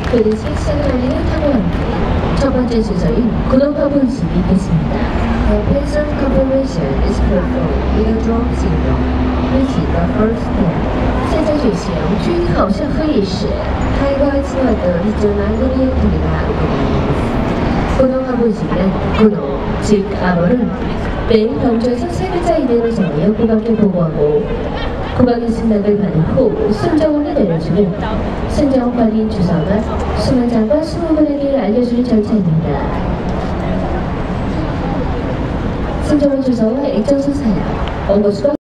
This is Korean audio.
그릇이 시간을 타고 함께 첫 번째 순서인 구동화분 의식이 있겠습니다. The pencil confirmation is performed in a drop signal, which is the first step. 现在举行军好像会议室，开关ツアーと非常な乗りエントリーが行われます。구동화분 의식은 구동, 즉 암호를 매일 던져서 세 글자 이내로 정하여 국악에 보고하고 국악의 승낙을 받은 후 순정으로 내려주는 순정관리인 주사가 수문장과 수문에게 알려주는 절차입니다. 순정원 주사와 액정서 사양, 원고수가